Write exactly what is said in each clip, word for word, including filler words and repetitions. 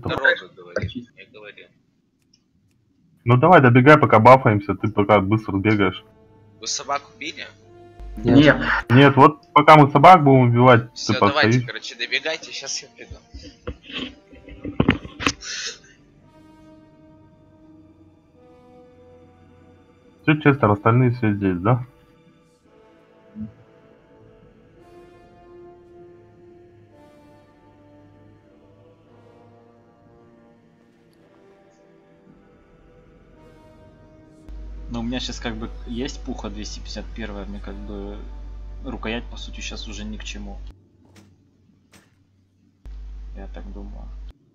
Дорогу говоришь, я говорю. Ну давай, добегай, пока бафаемся, ты пока быстро бегаешь. Вы собаку били? Нет. Нет, вот пока мы собак будем убивать, Все, ты давайте, подстоишь. короче, добегайте, сейчас я приду. Все, Честер, остальные все здесь, да? Но у меня сейчас как бы есть пуха двести пятьдесят один, мне как бы рукоять по сути сейчас уже ни к чему. Я так думаю.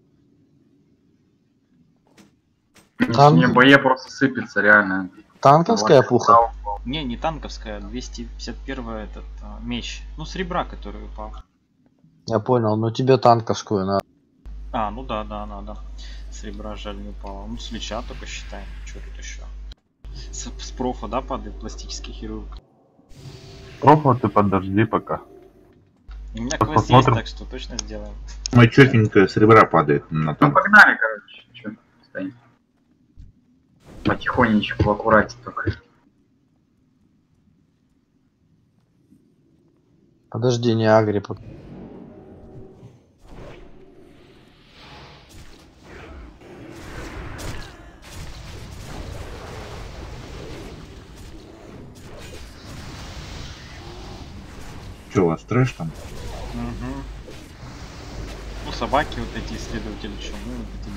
Там... Не, бое просто сыпется, реально. Танковская пуха? Не, не танковская, двести пятьдесят один этот а, меч. Ну, с ребра, который упал. Я понял, но тебе танковскую надо. А, ну да, да, надо. С ребра жаль не упало. Ну, с меча только считаем. Что тут еще? С, с профа, да, падает пластический хирург? Профа ты подожди пока. У меня Сейчас квест посмотрим. есть, так что точно сделаем. Мой четенькая с ребра падает на Ну танк. погнали, короче. Чё, стоим. Потихонечку, в аккурате только. Подожди, не агри пока. Че, у вас трэш там? Угу. Ну, собаки вот эти исследователи чумы, вот эти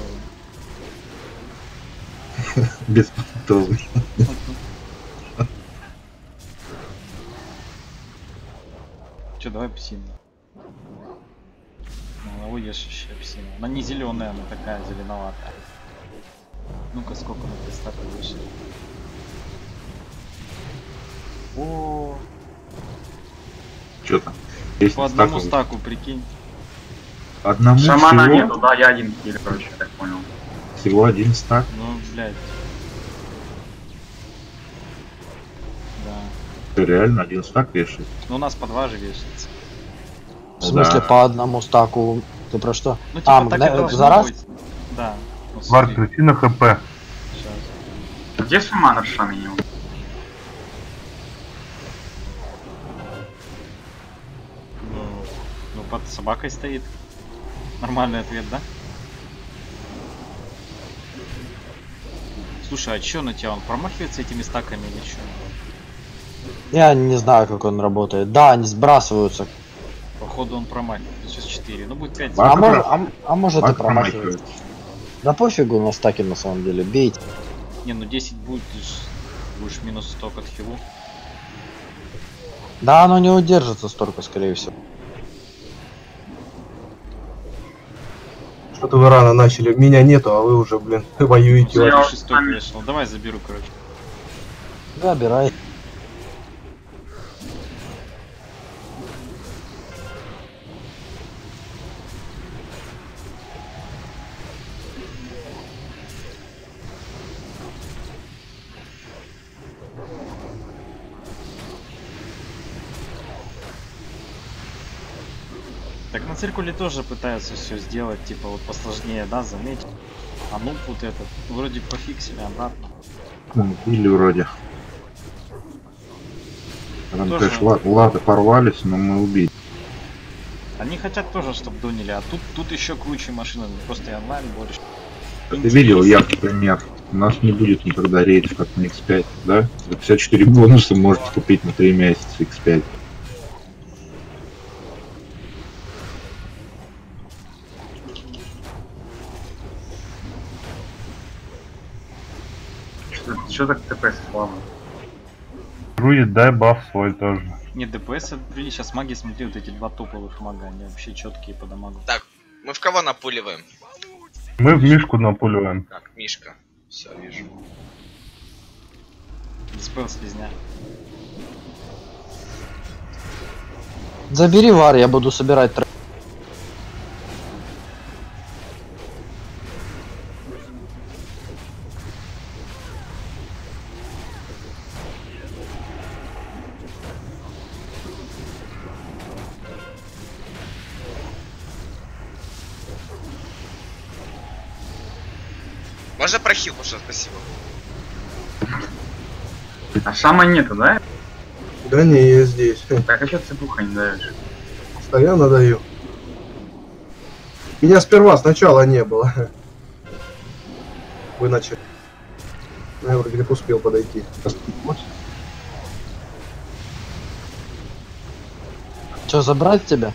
беспонтовые. Беспонтовый. Че, давай псину. Ну, выйдешь еще псину. Она не зеленая, она такая зеленоватая. Ну-ка, сколько на пистолете вышло. О, Че там? Десять по одному стаков. стаку, прикинь. Одному Шамана всего? нету, да, я один килл, короче, я так понял. Всего один стак. Ну, блядь. Да. Ты реально один стак вешает? Ну, у нас по два же вешается. В смысле, Да. по одному стаку? Ты про что? Ну, типа, А, так мгна- и должно за раз? быть. Да. Вот Вар, смотри, крути на хп. щас. Где шаман в шамане? Ну, ну, под собакой стоит. Нормальный ответ, да? Слушай, а чё на тебя? Он промахивается этими стаками или чё? Я не знаю, как он работает. Да, они сбрасываются. Походу он промахивается. Сейчас четыре. Ну будет пять. Бак А, может, про- а, а может и Бак промахивается. промахивается. Да пофигу на стаки на самом деле. Бейте. Не, ну десять будет, ты ж будешь минус сто от хилу. Да, оно не удержится столько, скорее всего. Что-то вы рано начали. Меня нету, а вы уже, блин, воюете. Ну, я- шестой вышел. Давай заберу, короче. Забирай. Так на циркуле тоже пытаются все сделать, типа вот посложнее, да, заметь. А ну вот этот, вроде пофиксили обратно. Ну, или вроде. Там, Тоже- конечно, ла- латы порвались, но мы убили. Они хотят тоже, чтобы донили, а тут, тут еще круче машина, просто и онлайн больше. Ты видел, я, например, у нас не будет никогда рейдов как на икс пять, да? За пятьдесят четыре бонуса можете купить на три месяца икс пять. Что так ТП слава? Руит, дай баф свой тоже. Нет, ДПС отбили, сейчас маги, смотри, вот эти два топовых мага, они вообще четкие по дамагу. Так, мы в кого напуливаем? Мы в Мишку напуливаем. Так, Мишка. Все, вижу. Диспел слизня. Забери вар, я буду собирать трек. Можно прохил, пожалуйста, спасибо. А шама нету, да? Да не, я здесь. Так, а чё цепуха не даешь? Постоянно даю. Меня сперва сначала не было. Вы начали. Я вроде как успел подойти. Что, забрать тебя?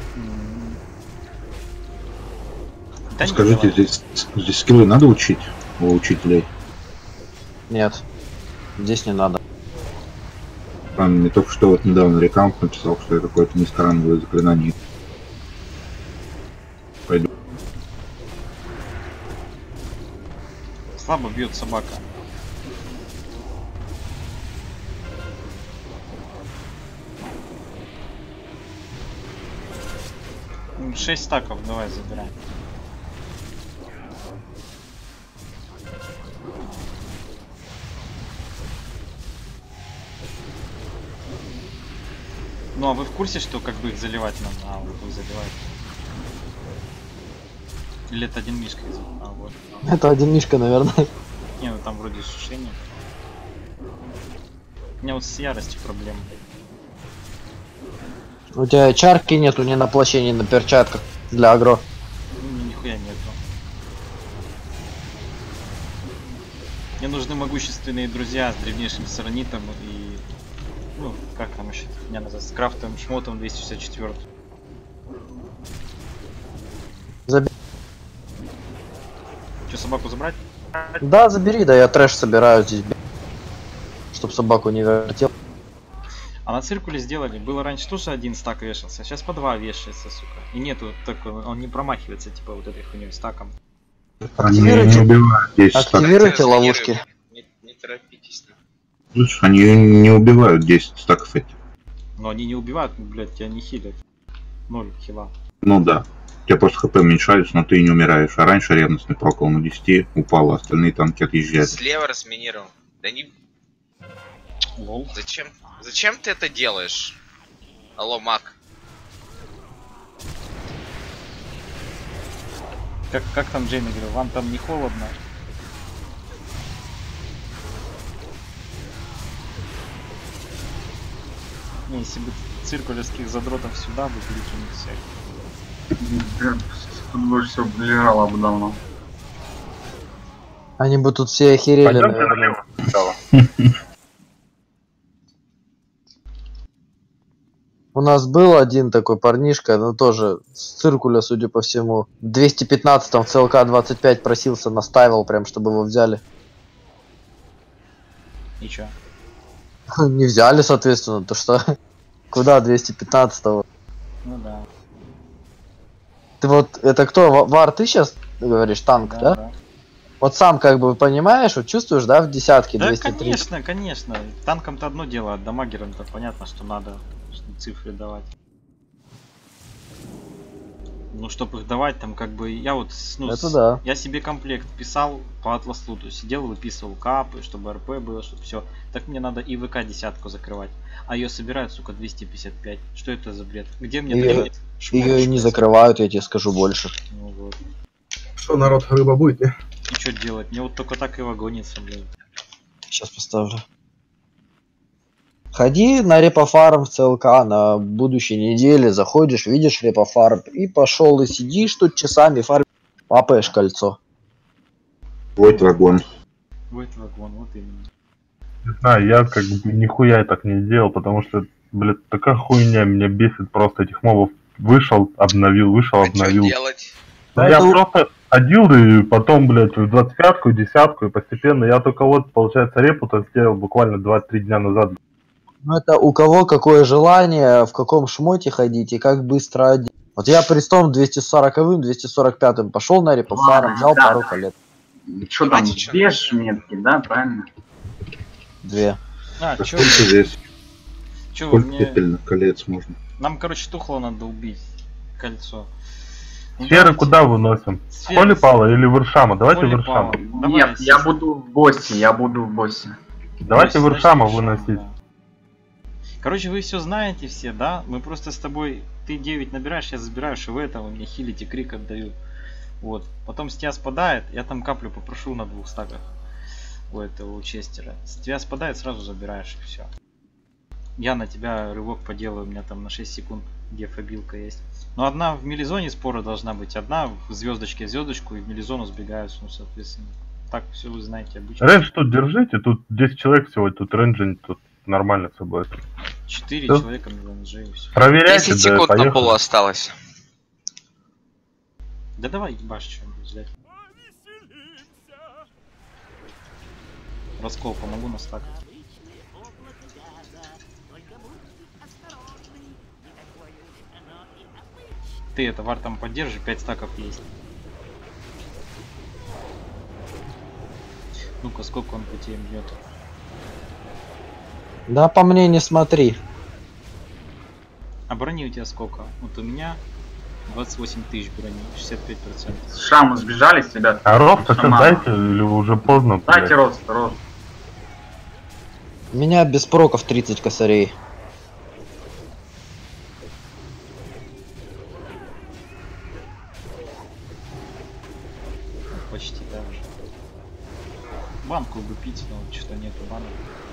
Да не Скажите, давай. здесь, здесь скиллы надо учить у учителей? Нет. Здесь не надо. Там мне только что вот недавно рекамп написал, что это какое-то низкоранговое заклинание. Пойду. Слабо бьет собака. Шесть стаков, давай забираем. Ну а вы в курсе, что как бы их заливать надо? А, вот их заливать. Или это один мишка из... А, вот. Это один мишка, наверное. Не, ну там вроде сушение. У меня вот с яростью проблемы. У тебя чарки нету ни на плаще, ни на перчатках для агро. Ну, нихуя нету. Мне нужны могущественные друзья с древнейшим саронитом и... Ну, как там еще меня назад, с крафтовым шмотом двести шестьдесят четыре. Заби... Че, собаку забрать? Да, забери, да я трэш собираю здесь, чтоб собаку не вертел. А на циркуле сделали, было раньше тоже один стак вешался, а сейчас по два вешается, сука. И нету, так он не промахивается, типа вот этой хуйней стаком. Они не Активируйте, убивают десять стаков. активируйте ловушки. Не, не торопитесь. Слушай, они не убивают десять стаков этих. Но они не убивают, блядь, тебя не хилят. Ноль хила. Ну да. У тебя просто хп уменьшается, но ты не умираешь. А раньше ревностный прокол на десяти упал, а остальные танки отъезжают. Слева разминировал. Да не... Лол. Зачем? Зачем ты это делаешь? Алло, маг. Как, как там Джейми говорил, вам там не холодно? Не, если бы циркулевских задротов сюда бы перекинуть всех. Тут бы все лежало бы давно. Они бы тут все охерели, Пойдёмте наверное. налево сначала. У нас был один такой парнишка, но тоже с циркуля, судя по всему. В двести пятнадцатом в ЦЛК двадцать пять просился, наставил прям, чтобы его взяли. И чё? Не взяли, соответственно, то что... Куда двести пятнадцатого? Ну да. Ты вот, это кто, Ва- Вар, ты сейчас говоришь, танк, да? да? Вот сам как бы понимаешь, вот чувствуешь, да, в десятке Да, двести тридцать? конечно, конечно. Танком-то одно дело, а дамагерам-то понятно, что надо что цифры давать. Ну, чтобы их давать, там как бы я вот, ну, Это с- да. я себе комплект писал по атлас луту, сидел, выписывал капы, чтобы РП было, чтобы все. Так мне надо и ВК десятку закрывать, а ее собирают, сука, двести пятьдесят пять. Что это за бред? Где мне Её- дают шмоточку? Ее и не закрывают, я тебе скажу больше. Ну вот. Что, народ, рыба будет, не? И что делать? Мне вот только так и вагонится, блядь. Сейчас поставлю. Ходи на репофарм в ЦЛК на будущей неделе, заходишь, видишь репофарм и пошел и сидишь тут часами фармишь, папаешь кольцо. Вот вагон. Вот вагон, вот именно. Не знаю, я как бы нихуя так не делал, потому что, блядь, такая хуйня меня бесит просто этих мобов. Вышел, обновил, вышел, А что обновил. делать? Да я просто одел и потом, блядь, в двадцать пятку, десятку и постепенно. Я только вот, получается, репу-то сделал буквально два-три дня назад. Ну это у кого какое желание, в каком шмоте ходить и как быстро одеть. Вот я престом двести сороковым, двести сорок пятым пошел на репофарм, Ладно, взял да, пару да. колец. Что там, Давайте чё две начнём. метки, да, правильно? Две. А, А чё, сколько здесь? чё вы Сколько мне... петельных колец можно? Нам, короче, тухло надо убить. Кольцо. Ну, Сферы давайте. куда выносим? Сферы. Холи Пала или Варшама? Давайте Холи Варшама. Пала. Давай, Нет, я Сис. буду в боссе, я буду в боссе. Давайте Значит, Варшама Варшама, выносить. да. Короче, вы все знаете все, да? Мы просто с тобой... Ты девять набираешь, я забираю ШВ, там, мне хилить и крик отдаю. Вот. Потом с тебя спадает, я там каплю попрошу на двух стаках у этого у Честера. С тебя спадает, сразу забираешь и все. Я на тебя рывок поделаю, у меня там на шесть секунд дефобилка есть. Но одна в милизоне спора должна быть, одна в звездочке в звездочку и в милизону сбегают, ну соответственно. Так все вы знаете обычно. Рейндж тут держите, тут десять человек всего, тут рейндж тут нормально все будет. четыре Да. человека на рейндже и все. Проверяйте, десять да, секунд на поехали. полу осталось. Да давай ебашь что-нибудь взять. Раскол помогу на стак. Ты это вар там поддержи, пять стаков есть. Ну-ка, сколько он по тебе бьет? Да по мне не смотри. А брони у тебя сколько? Вот у меня двадцать восемь тысяч брони, шестьдесят пять процентов. Шамы сбежались, ребят. А рост сейчас Шаман. дайте или уже поздно? Дайте блядь? рост, рост. У меня без проков тридцать косарей. Почти так же. Банку бы пить, но что-то нету банок.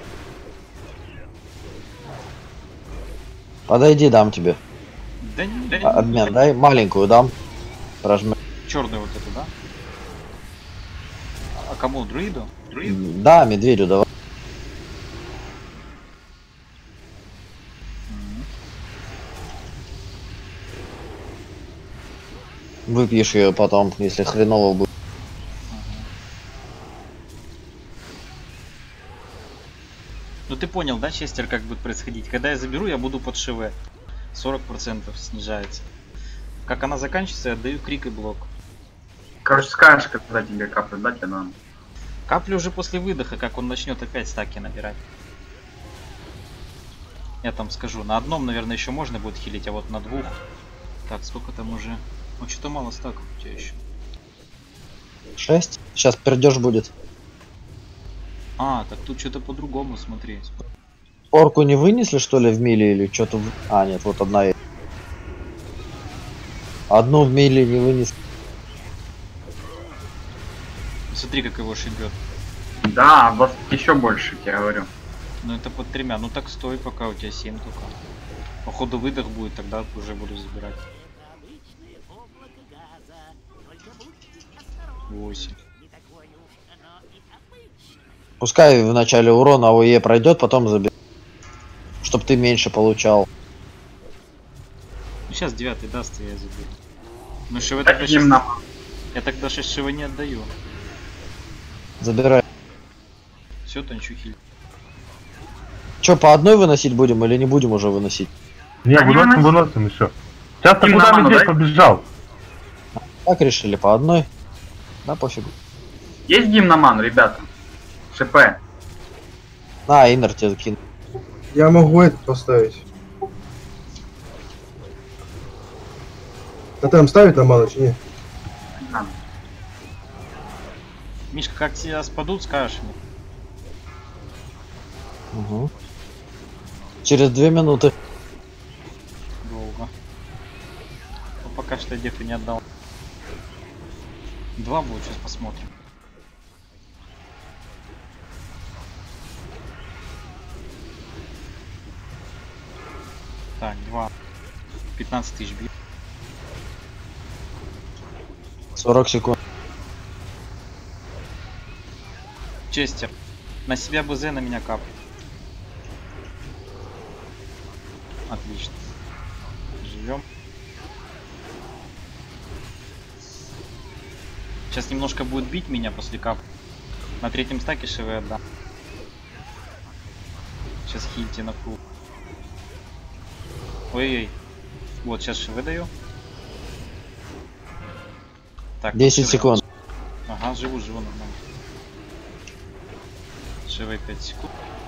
Подойди, дам тебе. Да не, да не. А, обмен, дай маленькую дам. Прожми. Черную вот эту, да? А кому? Друиду? Друиду? Да, медведю давай. Выпьешь ее потом, если хреново будет. Ну ты понял, да, Честер, как будет происходить? Когда я заберу, я буду под ШВ. сорок процентов снижается. Как она заканчивается, я отдаю крик и блок. Короче, скажешь, когда тебе каплю дать, я дам. Каплю уже после выдоха, как он начнет опять стаки набирать. Я там скажу, на одном, наверное, еще можно будет хилить, а вот на двух. Так, сколько там уже? Ну что-то мало стаков у тебя еще. шесть. Сейчас пердеж будет. А, так тут что-то по-другому, смотри. Орку не вынесли, что ли, в миле или что-то? В... А, нет, вот одна есть. Одну в миле не вынесли. Смотри, как его шибет. Да, вас еще больше, я говорю. Ну это под тремя. Ну так стой, пока у тебя семь только. Походу выдох будет, тогда уже буду забирать. восемь. Пускай в начале урона АОЕ пройдет, потом заберет. Чтоб ты меньше получал. Ну сейчас девятый даст, и я заберу. Ну ШВ Так тогда им шесть... на... Я тогда шесть ШВ не отдаю. Забирай. Все, танчу хиль. Че, по одной выносить будем или не будем уже выносить? Не, Они выносим, выносят. выносим еще. Сейчас ты Им куда на ману медведь дай. побежал? Так решили, по одной. Да, пофигу. Есть гимн на ману, ребята? ШП. На, иннер тебе закину. Я могу этот поставить. А там ставить на ману, чи нет? Не надо. Мишка, как тебя спадут, скажешь мне. Угу. Через две минуты. Долго. Ну, пока что я дефы не отдал. Два будет, сейчас посмотрим. Так, два. пятнадцать тысяч бьет. сорок секунд. Честер. На себя БЗ, на меня кап. Отлично. Живем. Сейчас немножко будет бить меня после кап. На третьем стаке ШВ отдам. Сейчас хильте на фул. Ой-ой. Вот, сейчас ШВ даю. Так, десять ШВ. секунд. Ага, живу, живу нормально. ШВ пять секунд.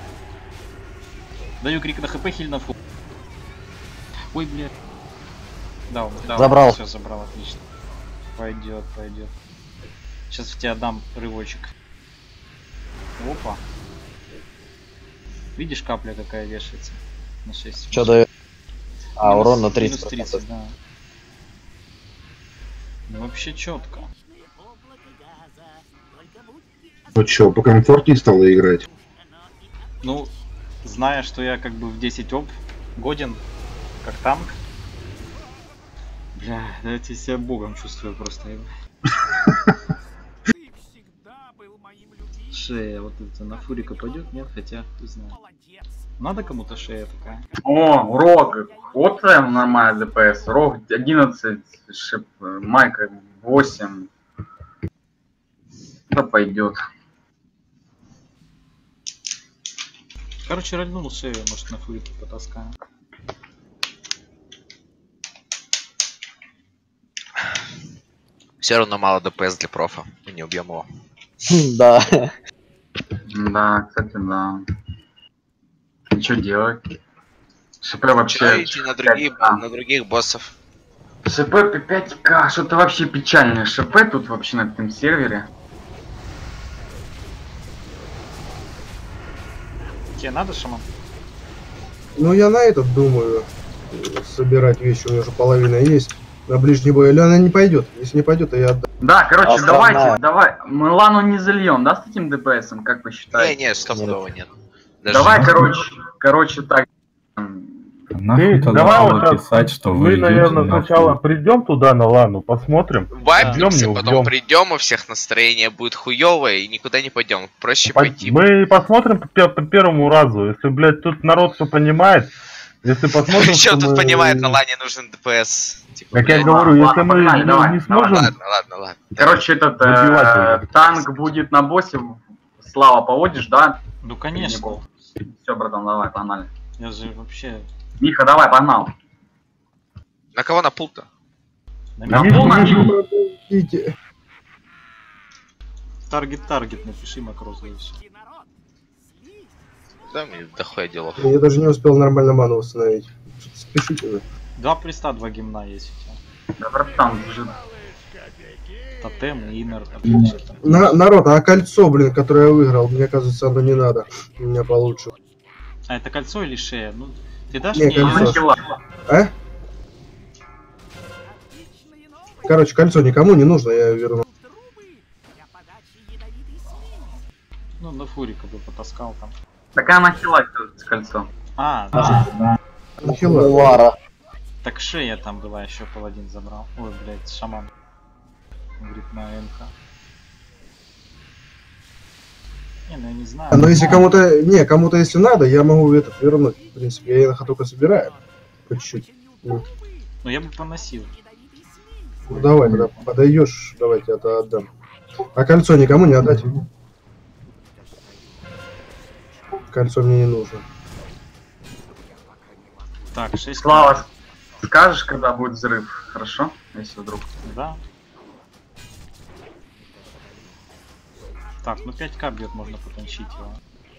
Даю крик на хп, хиль на фул. Ой, блядь. Да, да, Забрал. Все, забрал, отлично. Пойдет, пойдет. Сейчас в тебя дам рывочек. Опа. Видишь, капля какая вешается? На шесть. Что дает? А, Минус- урон на минус тридцать. тридцать, да. Ну, вообще четко. Ну чё, покомфортнее стало играть? Ну, зная, что я как бы в десять оп годен, как танк. Бля, да я себя богом чувствую просто. Шея, вот это на фурика пойдет, нет, хотя не знаю. Надо кому-то шея такая. О, Рог. Вот прям нормальный ДПС. Рог одиннадцать, шип, Майка восемь. Да пойдет. Короче, рольнул шею, может на фурике потаскаем. Все равно мало ДПС для профа. Мы не убьем его. Да. Да, кстати, да. И что делать? ШП вообще... Чё идти на другие, пять ка. на других боссов? ШП пять ка, что-то вообще печальное. ШП тут вообще на этом сервере. Тебе надо, шаман? Ну я на этот думаю. Собирать вещи, у меня уже половина есть. На ближний бой. Или она не пойдет. Если не пойдет, то я отдам. Да, короче, Основная. давайте, давай. Мы Лану не зальем, да, с этим ДПСом, как вы Не, считаете? не, стопудово нет. Даже Давай, не- короче, короче, так. Нахуй тогда давай надо вот так. писать, что вы Мы, идете наверное, нахуй. сначала придем туда на лану, посмотрим. Вайпнемся, Убьем, не потом убьем. придем, у всех настроение будет хуёвое и никуда не пойдем. Проще По- пойти. Мы посмотрим по, пе- по первому разу. Если, блядь, тут народ все понимает. Если посмотрим, Что что тут мы- понимает, на лане нужен ДПС. Типа, Как я блядь. говорю, Ладно, если мы погнали, не, давай, не давай. сможем... Ладно, ладно, ладно. Короче, этот Забивать э, его. танк будет на боссе. Слава, поводишь, да? Ну конечно. Все, братан, давай, погнали. Я же вообще... Миха, давай, погнал. На кого на пул-то? На На Миша, пол на- Миша. Идите. Таргет-таргет напиши макрос и всё. Да, мне дохуя делов. Я даже не успел нормально ману восстановить. Что-то спешите вы. Два приста, два гимна есть у тебя. Да, братан, уже. Тотем и иннер. Отлично. На, народ, а кольцо, блин, которое я выиграл, мне кажется, оно не надо. У меня получше. А это кольцо или шея? Ну, ты дашь Не, мне... кольцо. На хила. А? Короче, кольцо никому не нужно, я верну. Ну, на фурика бы потаскал там. Такая на хила с кольцо. А, да. Нахила. Лара. Так шея там была, еще паладин забрал. Ой, блядь, шаман. Говорит, на МК. Не, ну я не знаю. А, но если кому-то, не, кому-то если надо, я могу этот вернуть. В принципе, я их только собираю. По чуть-чуть. Ну, Ну я бы поносил. ну, давай, когда подойдешь, давайте я это отдам. А кольцо никому не отдать? Кольцо мне не нужно. Так, шесть. Слава, скажешь, когда будет взрыв, хорошо? Если вдруг. Да. Так, ну пять ка бьет, можно потончить его.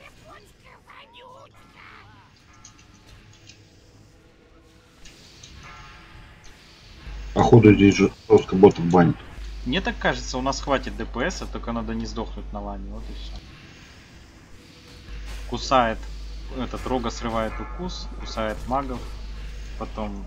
Походу здесь же жестко ботов банит. Мне так кажется, у нас хватит ДПС, только надо не сдохнуть на лане, вот и все. Кусает, этот Рога срывает укус, кусает магов, потом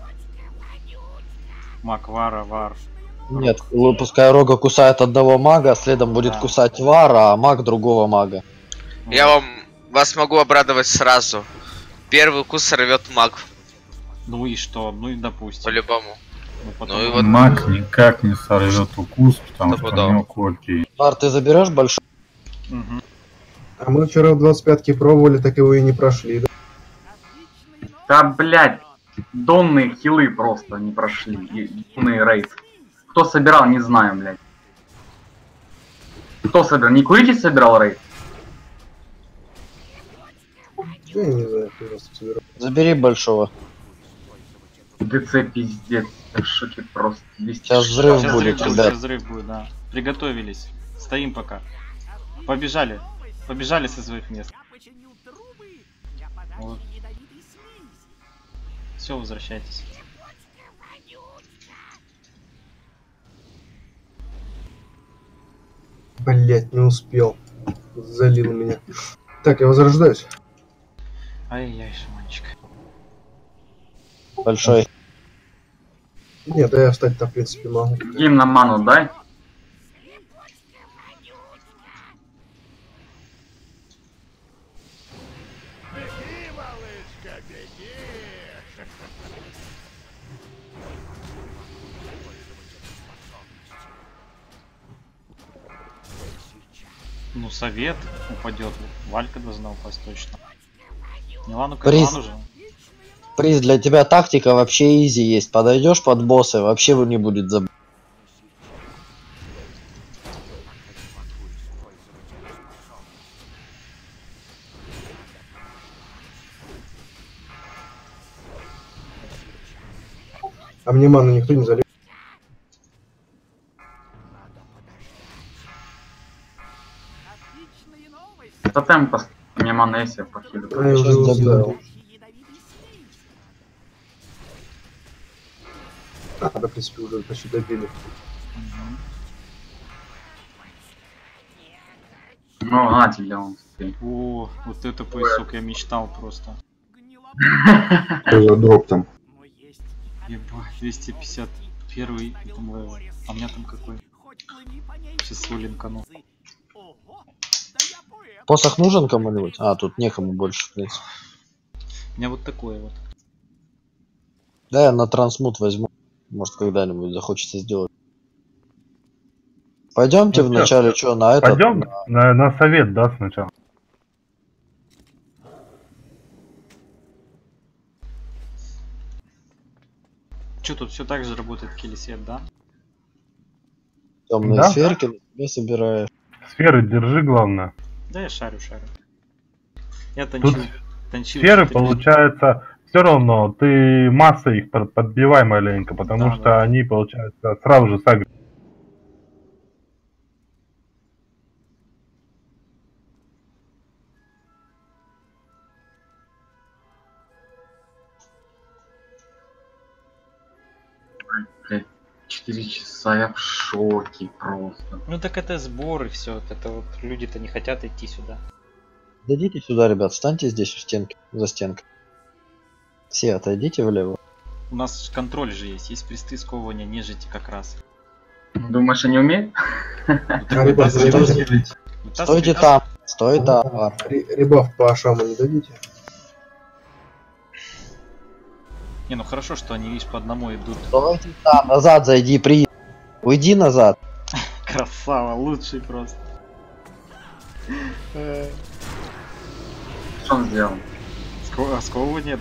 маг Вара, Вар. Нет, л- пускай Рога кусает одного мага, следом будет Да. кусать Вара, а маг другого мага. Я вам вас могу обрадовать сразу. Первый укус сорвет маг, Ну и что? Ну и допустим. по-любому. Ну, потом... Ну и вот- Маг никак не сорвет укус, потому что у Стопудово. него кольки. Вар, ты заберешь большой? Мгм. А мы вчера в двадцать пятке пробовали, так его и не прошли. Да? Да, блядь, донные хилы просто не прошли. И донные рейд. Кто собирал, не знаю, блядь. Кто собирал? Не Курити собирал рейд? Я не знаю, кто нас собирал. Забери большого. ДЦ пиздец. Я в шоке просто. двести Сейчас шестьдесят. взрыв Сейчас будет, взрыв будет, ребят. сейчас взрыв будет, да. Приготовились. Стоим пока. Побежали. Побежали со своих мест. Вот. Все, возвращайтесь. Блять, не успел. Залил меня. Так, я возрождаюсь. Ай-яй, шаманчик. Большой. Нет, да я встать-то в принципе могу. Гимн на ману дай. Ну, совет упадет. Валька должна упасть точно. Милану Приз. Милану же. Приз, для тебя тактика вообще изи есть. Подойдешь под босса, вообще не будет заб... А мне ману никто не залил. Тотем поставь. Мне мана есть, я похилю. А я уже Сейчас успел. А, да, в принципе, уже почти добили. Ну, на тебе он. О, вот это поясок я мечтал просто. Что за дроп там? Ебать, двести пятьдесят первый левел. А у меня там какой? Сейчас свой линкану. Посох нужен кому-нибудь? А, тут некому больше, в принципе. У меня вот такое вот. Да, я на трансмут возьму. Может, когда-нибудь захочется сделать. Пойдемте Ну, вначале, что, на этот? Пойдем на, на совет, да, сначала. Че тут все так же работает киллисет, да? Темные Да, сферки на себе собираешь. Сферы держи, главное. Да, я шарю, шарю. Я Тут танчил. танчил Сферы, четыре- получается, все равно ты массой их под- подбивай маленько, потому Да, что да. они, получается, сразу же сагрят. Блядь, четыре часа я в шоке просто. Ну так это сбор и все. Это вот люди-то не хотят идти сюда. Дойдите сюда, ребят, встаньте здесь в стенке, за стенкой. Все отойдите влево. У нас контроль же есть. Есть присты сковывания нежити как раз. Думаешь, они умеют? Ну, А, так ребят, вытаскивай- ребят, вытаскивай- Стойте там, стой там. ладно. ре- ребаф по ашаму не дадите? Не, ну хорошо, что они, видишь, по одному идут. Стойте там, назад зайди, при... Уйди назад. Красава, лучший просто. Что он сделал? Ско- а сковывания?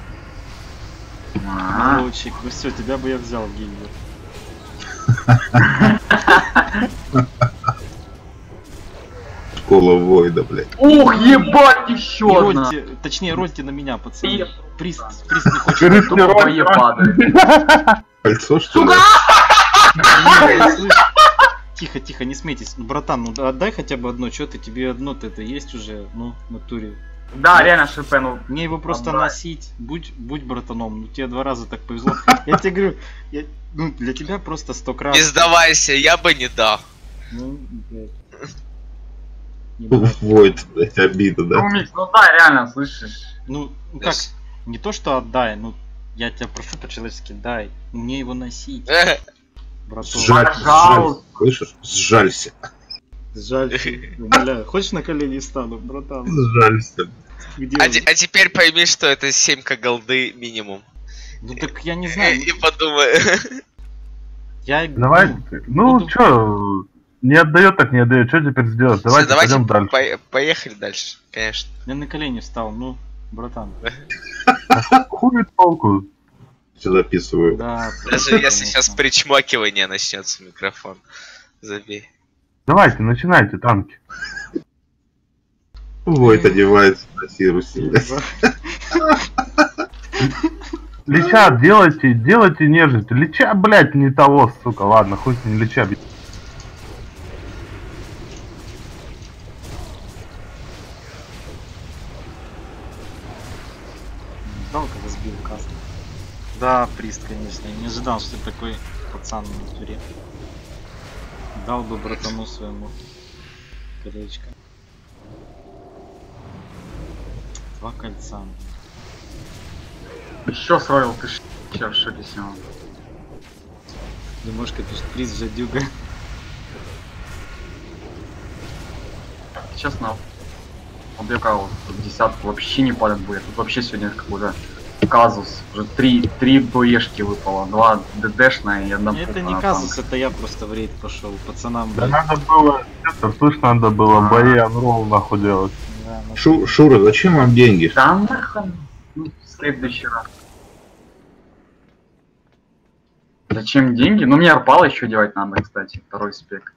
А, Лучик, ну все, тебя бы я взял в гильдию. Школа Войда, блядь. Ух, ебать, И еще одна! рольте, точнее, рольте на меня, пацаны. Еп. Приз, приз не хочет. Перед Тупо героем, бое падает. Кольцо, что ли? Не, слышь, Тихо, тихо, не смейтесь. Ну, братан, ну да, отдай хотя бы одно, что ты, тебе одно-то это есть уже, ну, в натуре. Да, реально ШП, ну. Мне его просто Отдай. носить, будь, будь братаном, ну тебе два раза так повезло. Я тебе говорю, я, ну для тебя просто сто крат. Не сдавайся, я бы не дал. Ну, блядь. Не брать. Войд, блядь, обида, Ну, да? Микс, ну да, реально, слышишь? Ну, ну как, Yes. не то что отдай, ну я тебя прошу по-человечески, дай. Мне его носить, Э, братан. Сжаль, Пожалуйста. сжаль, слышишь? Сжалься. Жаль, умоляю. Хочешь на колени встану, братан? Сжалься. Где А, он? те- а теперь пойми, что это семь-ка голды минимум. Ну так я не Э, знаю. И подумай. Я Давай, ну, ну буду- чё, не отдает, так не отдает, что теперь сделать? Всё, Давайте, давайте пойдем дальше. по- поехали дальше, конечно. Я на колени встал, ну, братан. Хуй толку. Все записываю. Да. Даже конечно. если сейчас причмокивание начнется в микрофон. Забей. Давайте, начинайте, танки. Войд одевается на Сирусе, блядь. Лича делайте, делайте нежить. Лича, блядь, не того, сука. Ладно, хоть не лича. б- Жалко, сбил каст. Да, прист, конечно. Я не ожидал, что ты такой пацан на натуре. Дал бы братану своему колечко. Два кольца. Еще сроил, ты ж вообще в шоке с него. Димошка пишет, приз жадюга. Честно, убегал вот в десятку вообще не падать будет. Тут вообще сегодня какой-то казус. Уже три, три боешки выпало, два ДДшная и одна Это пуха не на казус, танк. это я просто в рейд пошел. Пацанам, Да блядь. надо было, это слышно, надо было бои анролл нахуй делать. Да, ну, Шу- Шура, зачем вам деньги? Да нахуй. Ну, в следующий раз. Зачем деньги? Ну мне арпал еще девать надо, кстати, второй спек.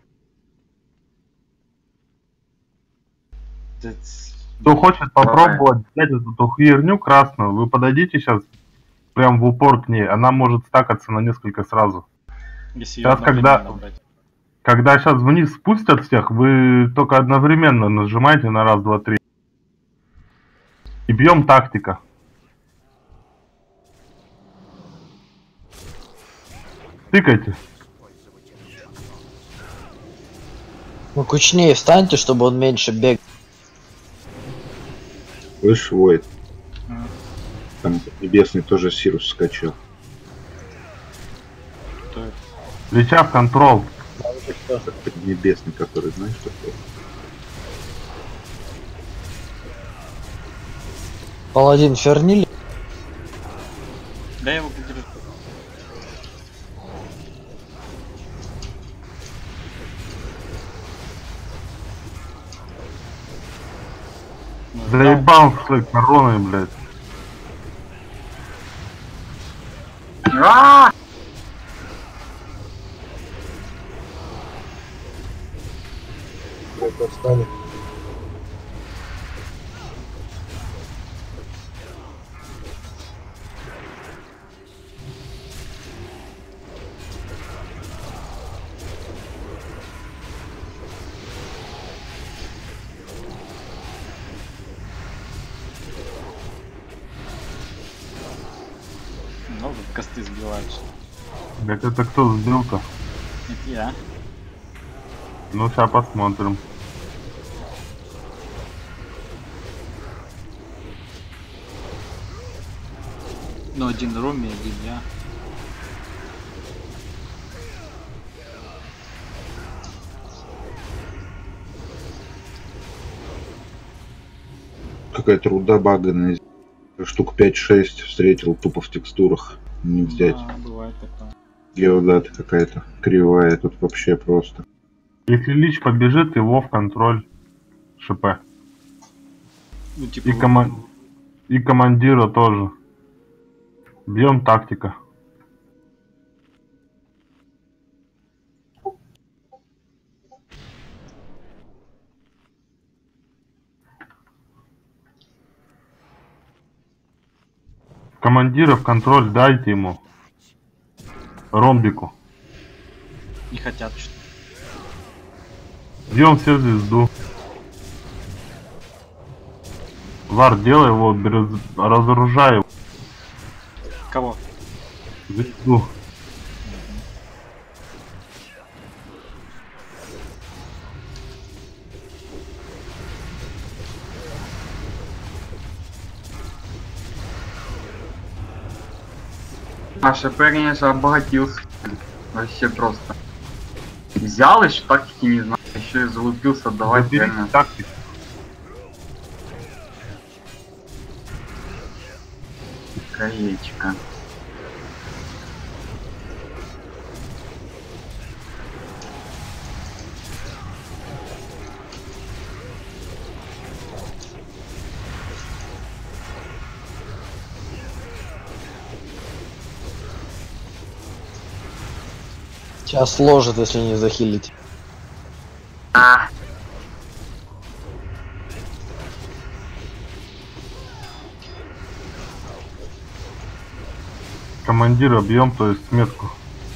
это- Кто хочет попробовать взять эту херню красную, вы подойдите сейчас прям в упор к ней, она может стакаться на несколько сразу. Если Сейчас, её когда- одновременно брать. Когда сейчас вниз спустят всех, вы только одновременно нажимаете на раз, два, три. И бьем тактика. Тыкайте. Ну кучнее встаньте, чтобы он меньше бегал. Слышь, Войд, М, там небесный тоже Сирус скачал. кто это? Плеча в контрол. Небесный, который, знаешь, такой. Паладин фернили. Да я его подержу. Ну, ждал. Заебал шли короной, блядь. А! Это встанет. Ну, тут косты сбивают. что ли. Блядь, это кто сбил-то? Это я. Ну, сейчас посмотрим. Ну, один Роми, один я. Какая-то руда баганая. Штук пять-шесть встретил тупо в текстурах. Не взять. А, бывает такое. Геодата какая-то кривая. Тут вообще просто. Если Лич побежит, его в контроль. ШП. Ну, типа, И, кома- и командира тоже. Бьем тактика. Командира в контроль дайте ему. Ромбику. не хотят, что ли. Бьем все звезду. Вар, делай его, без- разоружай его. Кого? Звезду. А ШП, конечно, обогатился. Вообще просто. Взял еще тактики не знаю, еще и залупился отдавать Заберите реально. тактику. Краечка. Сейчас сложит, если не захилить. А, Командира бьем, то есть метку.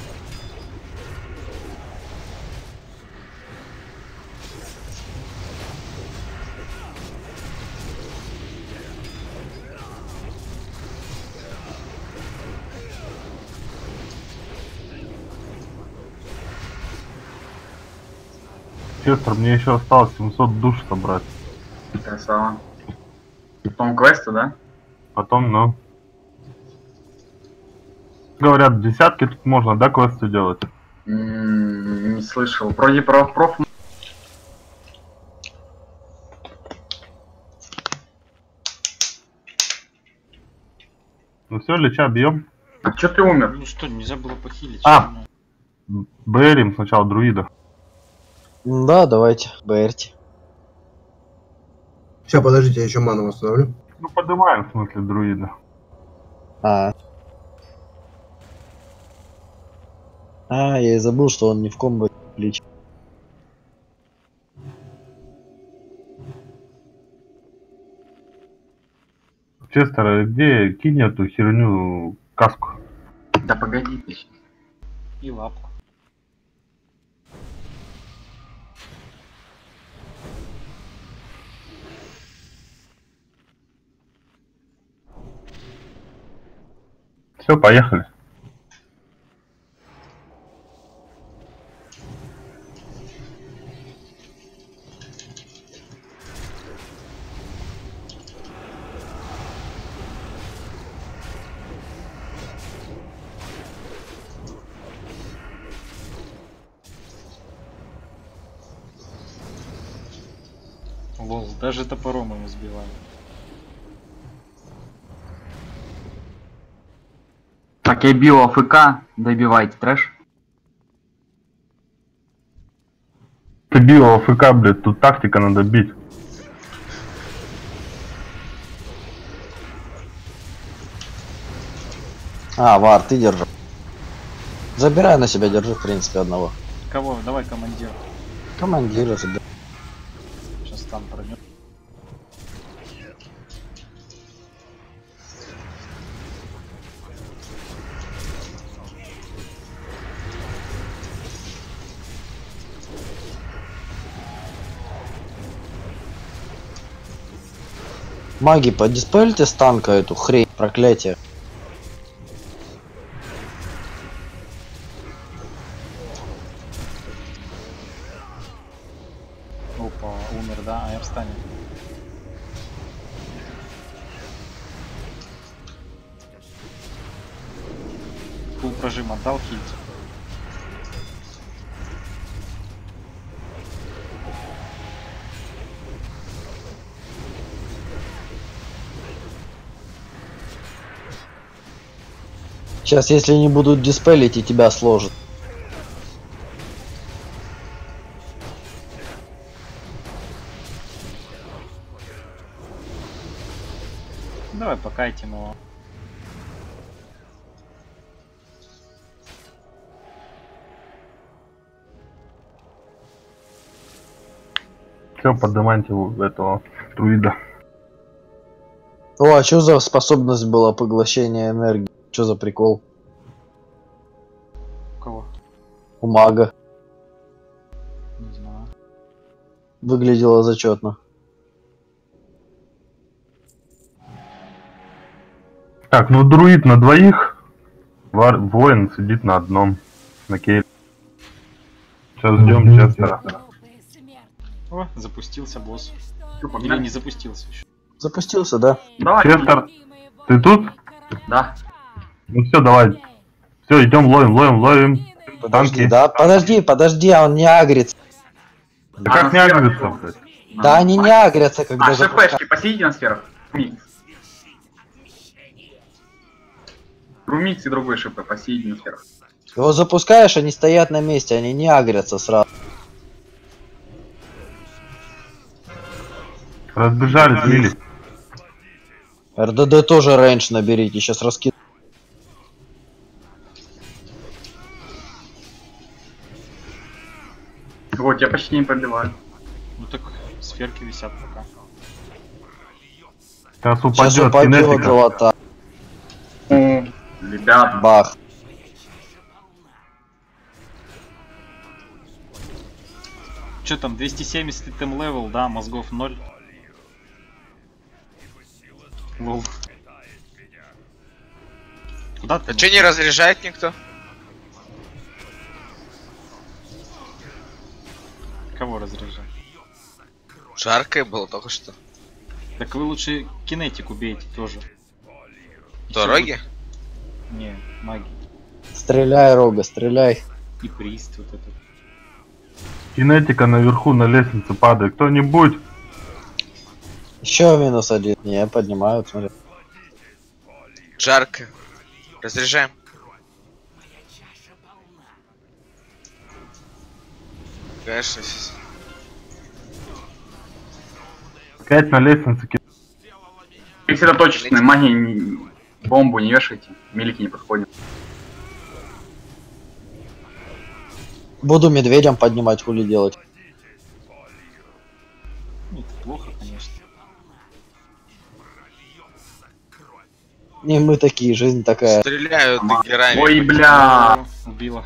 Честер, мне еще осталось семьсот душ собрать. красава. Потом квесты, да? Потом, ну. Говорят, в десятке тут можно, да, квесты делать? М, Не слышал. Вроде про проф. Ну все, Лича бьем. А чё ты умер? Ну что, нельзя было похилить? А! Бэрим сначала друида. Да, давайте, БРТ. Сейчас, подождите, я еще ману восстановлю. Ну поднимаем, в смысле, друида. А. А, я и забыл, что он не в комбо лич. Честер, где кинь эту херню каску? Да погоди ты. И лапку. Все, поехали. Лол, даже топором ему сбивали. Так, я бил АФК, добивайте трэш. Ты бил АФК, блядь, тут тактика надо бить. А, Вар, ты держи. Забирай на себя, держи, в принципе, одного. Кого? Давай командир. Командира забирай. Сейчас там пройдет. Маги, подиспелите с танка эту хрень, проклятие. Опа, умер, да? А я встанет. Фул прожим отдал, хильт. Сейчас, если не будут диспелить, и тебя сложат. Давай покайтим его. Все, поднимайте этого друида. О, а что за способность была поглощения энергии? Что за прикол? У кого? У мага. Не знаю. Выглядело зачетно. Так, ну друид на двоих, Вар... воин сидит на одном, на кейле. Сейчас ждем Честера. О, запустился босс. Чё, Или погнали? не запустился еще. Запустился, да? Давай. Честер, ты тут? Да. Ну все, давай. Все, идем, ловим, ловим, ловим. Подожди, Танки. да? Подожди, подожди, а он не агрится. Да А, как не на сферах агрится, идём. блядь? Да они не агрятся, когда А, запускают. ШПшки, посидите на сферах. Румикс. Румикс и другой ШП, посидите на сферах. Его запускаешь, они стоят на месте, они не агрятся сразу. Разбежались, мили. РДД тоже рейндж наберите, сейчас раскид. Вот, я почти не пробиваю. Ну так сферки висят пока. Сейчас Сейчас упадет упадет кинетика. золота. О, ребята. Бах. Че там, двести семьдесят тем левел, да, мозгов ноль. Лол. Куда ты? А че не разряжает никто? Кого разряжать? Жаркое было только что. Так вы лучше кинетик убейте тоже. Дороги? Не, маги. Стреляй, Рога, стреляй. И прист вот этот. Кинетика наверху на лестнице падает. Кто-нибудь? Еще минус один. Не, поднимают, смотри. Жарко. Разряжаем. Конечно. Опять на лестнице. Сосредоточенные, магии не... бомбу не вешайте, милики не подходят. Буду медведям поднимать, хули делать. Это плохо, конечно. Не мы такие, жизнь такая. Стреляют даггерами. Ой, бля. Убила.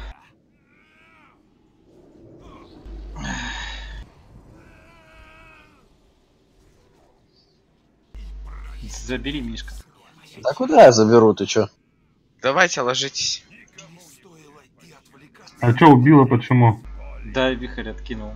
Забери, Мишка. Да куда я заберу, ты чё? Давайте, ложитесь. А чё убило, почему? Да, вихрь откинул.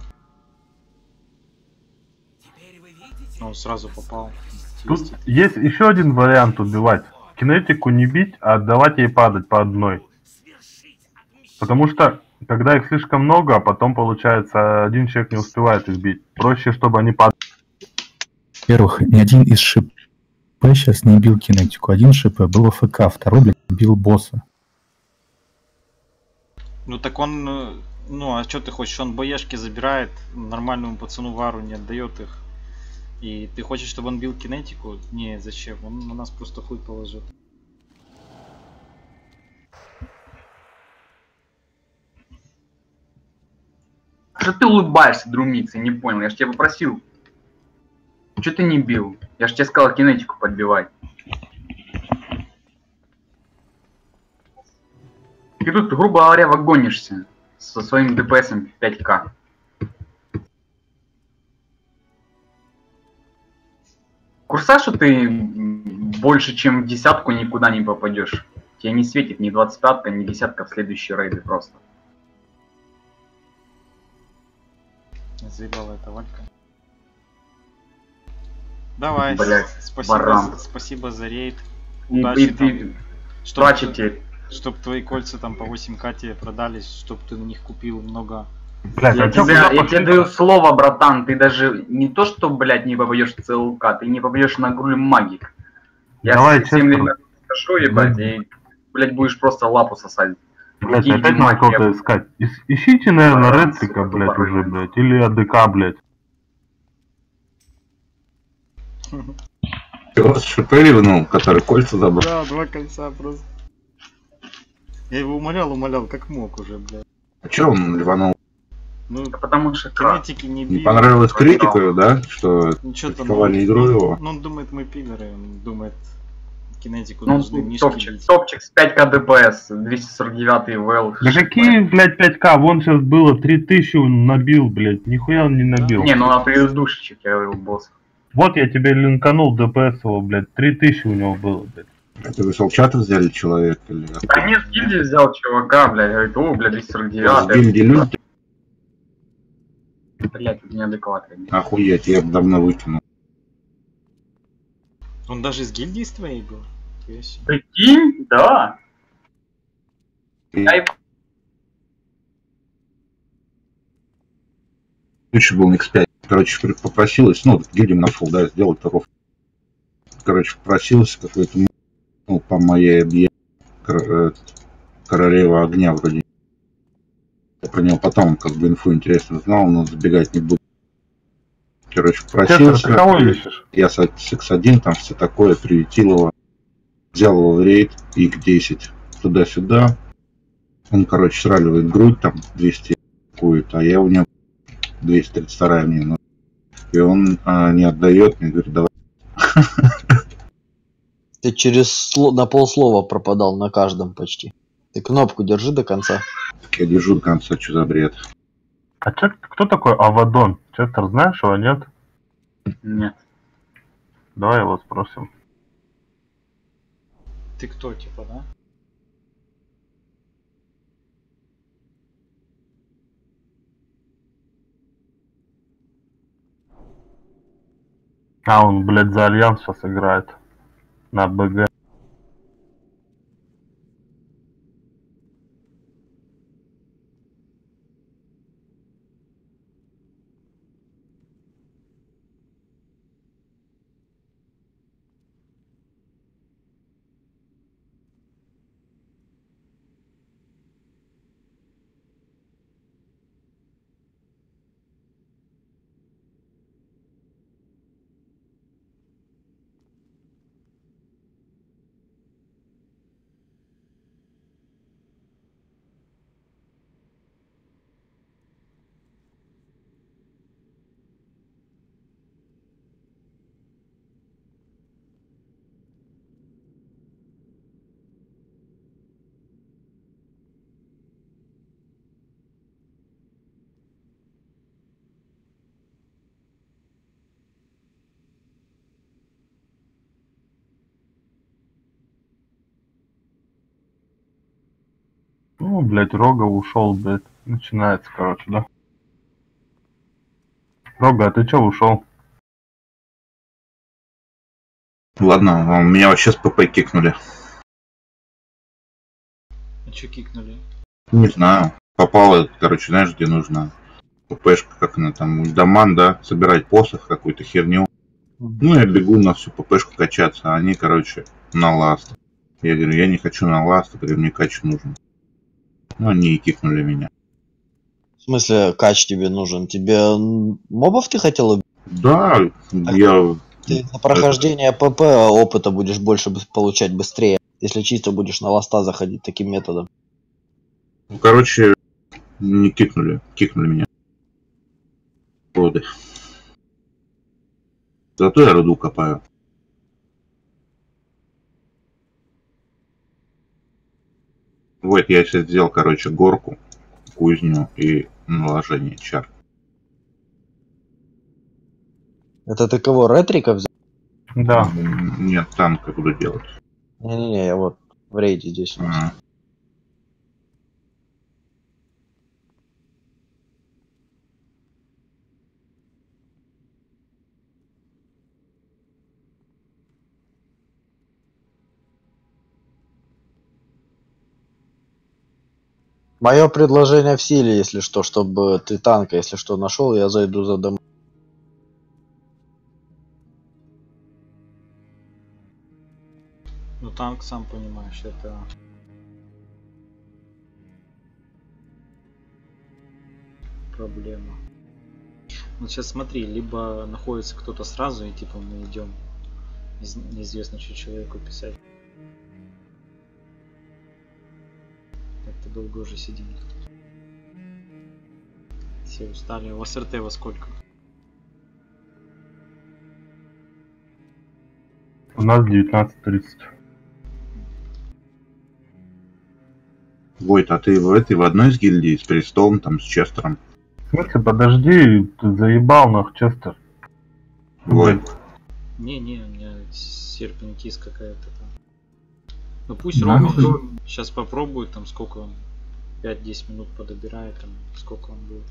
Он сразу попал. Тут есть еще один вариант убивать. Кинетику не бить, а отдавать ей падать по одной. Потому что, когда их слишком много, а потом, получается, один человек не успевает их бить. Проще, чтобы они падали. Во-первых, ни один из ШП сейчас не бил кинетику. Один ШП был АФК, второй, блядь, бил босса. Ну так он... э, Ну а что ты хочешь? Он боешки забирает, нормальному пацану вару не отдает их. И ты хочешь, чтобы он бил кинетику? Не, зачем? Он на нас просто хуй положит. Что ты улыбаешься, друмица? Не понял, я ж тебя попросил. Че ты не бил? Я ж тебе сказал кинетику подбивать. Ты тут, грубо говоря, вагонишься со своим ДПСом пять ка. Курса, что ты больше, чем в десятку никуда не попадешь. Тебе не светит ни двадцать пятка, ни десятка в следующие рейды просто. Заебала эта Валька. Давай, Блядь, спасибо, баран. за, спасибо за рейд. И, Удачи и там. ты Чтоб, плачете. чтоб твои кольца там по восемь ка тебе продались, чтоб ты на них купил много. Блядь, Я, а чё тебе, куда я пошли? тебе даю слово, братан, ты даже не то, что, блядь, не попадешь в ЦЛК, ты не попадешь на Груль Магик. Я Давай, всем честно. ребятам скажу, ебать, и, блядь, будешь просто лапу сосать. Блядь, Иди, опять иди, надо мать, кого-то я- искать. Ис- ищите, наверное, Баран, Редлика, сука, блядь, тупорылый. уже, блядь. Или АДК, блядь. Ты вас ШП ревнул, который кольца забрал. Да, два кольца просто. Я его умолял, умолял, как мог уже, блядь. А чё он реванул? Ну, Потому что как? кинетики не Не бил. понравилась критика, да? Что Ну, чё там, критиковали ну, игру ну, его? Ну, он думает, мы пидоры, он думает, кинетику Ну, должны мишки топчик, бить. топчик с пять ка ДПС, двести сорок девять вэл. Да какие, блядь, пять ка? Вон сейчас было три тысячи он набил, блядь. Нихуя он не набил. Не, ну на предыдущий, я говорил, босс. Вот я тебе линканул ДПС его, блядь. три тысячи у него было, блядь. Это вы с Алчата взяли человека? Или... Да нет, в гильдии взял чувака, блядь, говорит, о, блядь, двести сорок девять. В гильдии люди? Блядь, тут неадекватный. Охуеть, я бы давно выкинул. Он даже из гильдии с твоей был? Нихуя себе. Прикинь? Да. И Ай, лучше был на икс пять. Короче, попросилась, ну, гильдия на фул, да, сделать таров. Короче, попросилась какой-то, ну, по моей объект, королева огня вроде. Я про него потом как бы инфу интересно знал, но забегать не буду. Короче, Честно, попросился. ты кого ищешь? Я с икс один, там все такое, приютил его. Взял его в рейд, икс десять, туда-сюда. Он, короче, сраливает грудь, там, двести какую-то, а я у него двести тридцать два мне нужна. И он а, не отдает, мне говорит, давай. Ты через сло- на полслова пропадал на каждом почти. Ты кнопку держи до конца. Так я держу до конца, что за бред. А чё, кто такой Авадон? Честер, знаешь его, нет? нет. Давай его спросим. Ты кто, типа, да? А, он, блядь, за Альянс сейчас играет. На БГ. Ну, блядь, Рога ушел, блядь. Начинается, короче, да? Рога, а ты чё ушел? Ладно, а меня вообще с ПП кикнули. А чё кикнули? Не знаю. Попало, короче, знаешь, где нужно ППшка, как она там, ульдаман, да, собирать посох, какую-то херню. Ну, я бегу на всю ППшку качаться, а они, короче, на ласт. Я говорю, я не хочу на ласт, говорю, мне кач нужен. Ну, они и кикнули меня. В смысле, кач тебе нужен? Тебе м, мобов ты хотел убить? Да, я... Ты на прохождение ПП опыта будешь больше быс- получать быстрее, если чисто будешь на ласта заходить таким методом. Ну, короче, не кикнули, кикнули меня. Годы. Зато я руду копаю. Вот я сейчас сделал, короче, горку, кузню и наложение чар. Это ты кого, ретрика взял? Да. М, Нет, танка буду делать. Не-не-не, я вот в рейде здесь у нас. А, Мое предложение в силе, если что, чтобы ты танка, если что, нашел, я зайду за дом. Ну танк, сам понимаешь, это... проблема. Вот сейчас смотри, либо находится кто-то сразу, и типа мы идем из- неизвестно что человеку писать. Как-то долго уже сидим. Все устали. У вас РТ во сколько? У нас девятнадцать тридцать. Войт, а ты в этой, в одной из гильдий с Престолом, там, с Честером? В смысле, подожди, ты заебал, нах, Честер. Войт. Не-не, у меня серпентис какая-то там. Ну пусть Нахуй. Рома сейчас попробует, там сколько он, пять-десять минут подобирает, там сколько он будет.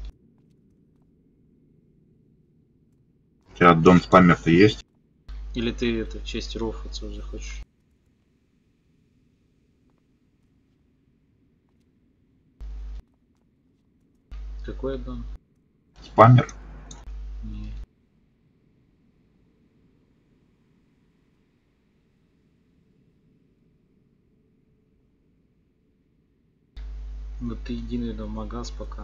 У тебя аддон спамер-то есть? Или ты это в честь рофаться уже хочешь? Какой аддон? Спамер? Не. Ну ты иди, наверное, в магаз пока.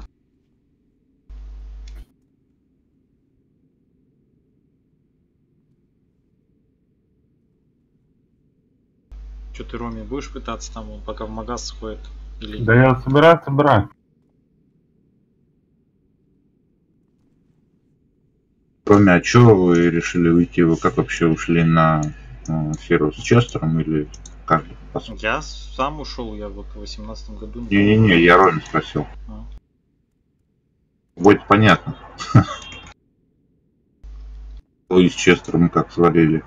Че ты, Роме, будешь пытаться там, он пока в магаз сходит? Или... Да я собираю, собираю. Кроме, а чё вы решили уйти? Вы как вообще ушли на э, сферу с Честером или как? Я сам ушел, я вот в восемнадцатом году. Не-не-не, я Роме спросил. А. Вот понятно. Вы с Честером как свалили.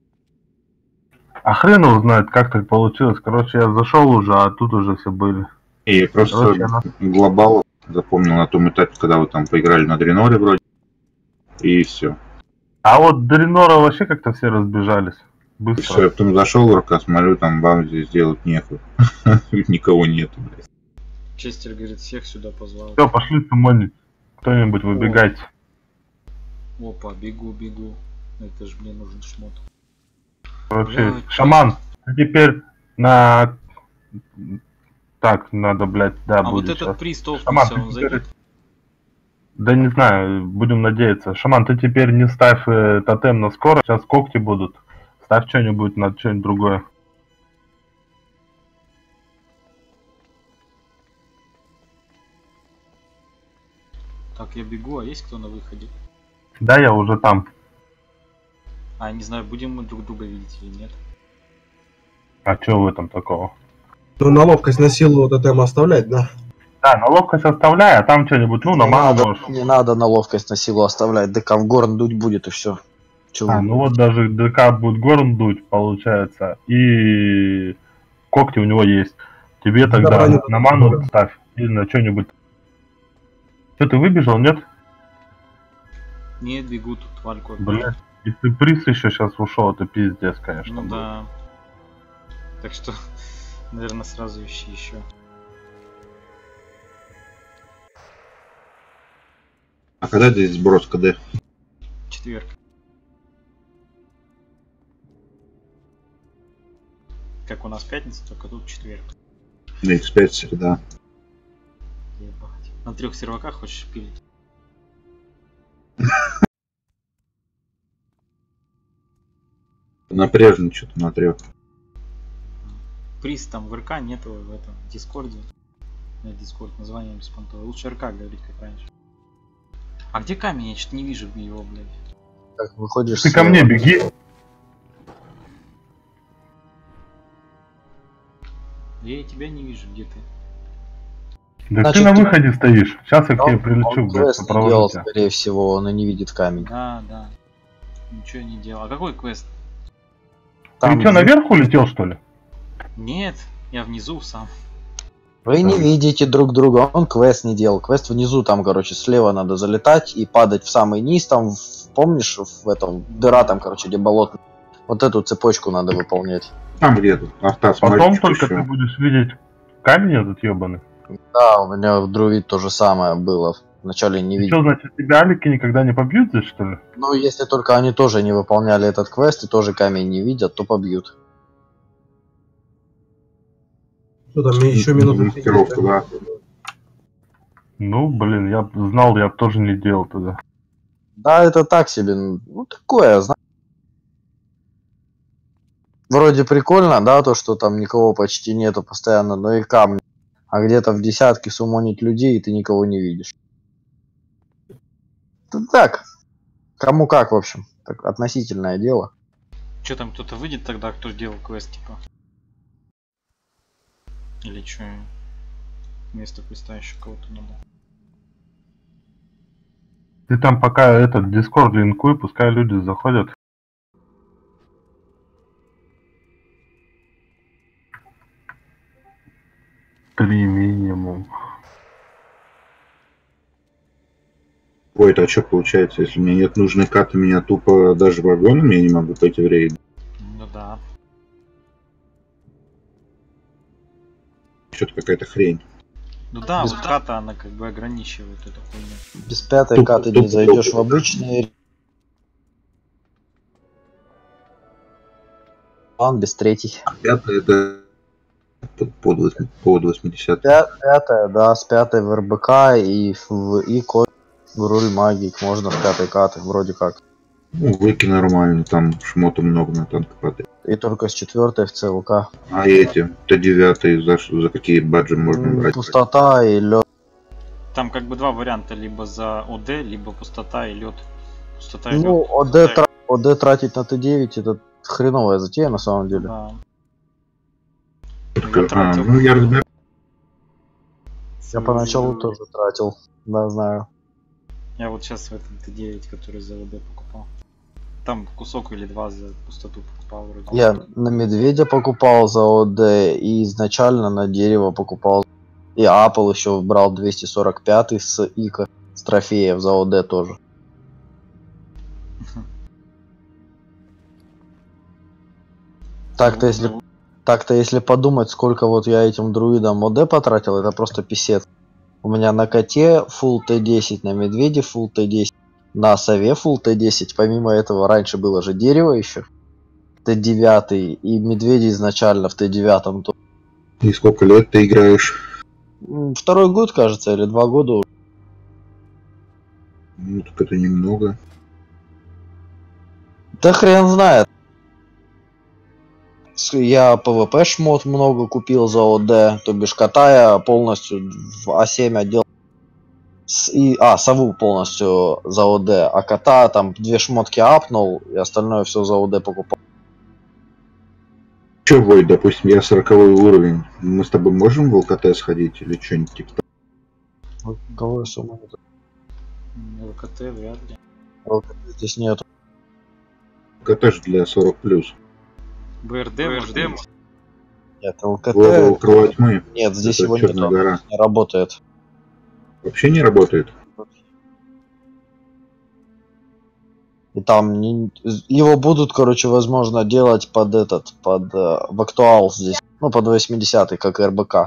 А хрен его знает, как так получилось. Короче, я зашел уже, а тут уже все были. И я просто Короче, она- глобал запомнил на том этапе, когда вы там поиграли на Дреноре вроде. И все. А вот Дренора вообще как-то все разбежались. И все, Быстро. я потом зашел в РК, смотрю, там вам здесь делать нехуй. Никого нету, блядь. Честер говорит, всех сюда позвал. Все, пошли сумонить. Кто-нибудь выбегайте. Опа, бегу, бегу. Это же мне нужен шмот. Короче, Блядь. шаман, ты теперь на... Так, надо, блядь, да, А вот будет этот щас. приз Шаман, толкнулся, ты он теперь... зайдет. Да не знаю, будем надеяться. Шаман, ты теперь не ставь э, тотем на скорость, сейчас когти будут. Ставь что-нибудь на что-нибудь другое. Так, я бегу, а есть кто на выходе? Да, я уже там. А, не знаю, будем мы друг друга видеть или нет. А что в этом такого? Ну, на ловкость на силу тотем оставлять, да? Да, на ловкость оставляй, а там что-нибудь, ну, на Не ману надо, можешь. не надо на ловкость на силу оставлять. ДК в горн дуть будет и все. А, ну вот даже ДК будет горн дуть, получается, и когти у него есть. Тебе тогда броню на ману ставь или на что-нибудь. Что, ты выбежал, нет? Нет, бегу тут вальку. Блять, если приз еще сейчас ушел, это пиздец, конечно. Ну был. да. Так что, наверное, сразу ищи еще. А когда здесь сброс КД? Четверг. Как у нас пятница, только тут четверг. На икс пять среда. Ебать. На трех серваках хочешь пилить? Напряжно что-то на трех. Приз там в РК нету в этом Дискорде. Нет, Дискорд, название беспонтовое. Лучше РК говорить, как раньше. А где камень? Я что-то не вижу его, блядь. Как выходишь Ты ко слева. мне беги. Я и тебя не вижу, где ты? Да Значит, ты на ты- выходе стоишь. Сейчас я к тебе Он, прилечу, он блядь, квест не сопровожу делал, тебя. скорее всего, он и не видит камень. Да, да. Ничего не делал. А какой квест? Ты что, наверх улетел, что ли? Нет, я внизу сам. Вы не видите друг друга, он квест не делал. Квест внизу, там, короче, слева надо залетать и падать в самый низ, там, в- помнишь, в этом, дыра там, короче, где болото. Вот эту цепочку надо выполнять. Там где-то. Артас, Потом мальчик только еще. ты будешь видеть камень этот ебаный. Да, у меня в Друид то же самое было. Вначале не И видел. что, значит, тебя алики никогда не побьют здесь, что ли? Ну, если только они тоже не выполняли этот квест и тоже камень не видят, то побьют. Что там, еще минуты три Маскировка, есть, да. Ну, блин, я б знал, я б тоже не делал тогда. Да, это так себе, ну, такое, знаешь. Вроде прикольно, да, то, что там никого почти нету постоянно, но и камни. А где-то в десятке сумонить людей, и ты никого не видишь. Это так. Кому как, в общем. Так, относительное дело. Че там кто-то выйдет тогда, кто делал квест, типа? Или че? Вместо квеста еще кого-то надо. Ты там пока этот Дискорд линкуй, пускай люди заходят. Три минимум. Ой, это а что получается, если у меня нет нужной карты, меня тупо даже вагоном я не могу пойти в рейд. Ну да. Что-то какая-то хрень. Ну да, Без- вот ката она как бы ограничивает эту хуйню. Без пятой Тупо, каты не тупо, зайдешь тупо. в обычный план, без третий. Пятое это под, под, восьми- под восемьдесят. Пя- Пятая, да, с пятой в РБК и в ИКО в руль магик можно в пятой каты, вроде как. Ну, выки нормально, там шмота много на танк падает. И только с четвертой в ЦЛК. А эти, Т девять, за, ш- за какие баджи можно М, брать? Пустота и лед. Там как бы два варианта, либо за ОД, либо пустота и лед. Пустота и Ну, лед. ОД, тра- ОД тратить на Т девять это хреновая затея на самом деле. Да. Только- Я тратил. а, ну я разбираюсь. Я поначалу тоже тратил, да, знаю. Я вот сейчас в этом Т девять, который за ОД покупал. Там кусок или два за пустоту покупал вроде. Я на медведя покупал за ОД и изначально на дерево покупал. И Apple еще брал двести сорок пять с ИКа, с трофеев за ОД тоже. Так-то если, так-то если подумать, сколько вот я этим друидам ОД потратил, это просто писец. У меня на коте full Т десять, на медведе full Т десять, на сове full Т десять. Помимо этого раньше было же дерево еще. Т девять и медведи изначально в Т девять. то- И сколько лет ты играешь? М, Второй год, кажется, или два года. Ну, так это немного. Да хрен знает. С- Я ПВП шмот много купил за ОД, то бишь кота я полностью в А семь отдел. С- И, а, сову полностью за ОД, а кота там две шмотки апнул, и остальное все за ОД покупал. Че, Вой, допустим, я сороковой уровень. Мы с тобой можем в ЛКТ сходить или что-нибудь типа того? Какую сумму? ЛКТ вряд ли. Здесь нет. ЛКТ же для сорок плюс. БРД, может быть. Нет, ЛКТ... Глобал крыло тьмы. Нет, здесь Это его Черная нет, гора. не работает. Вообще не работает. И там не... его будут, короче, возможно, делать под этот, под э, в актуал здесь. Ну, под восьмидесятый, как РБК.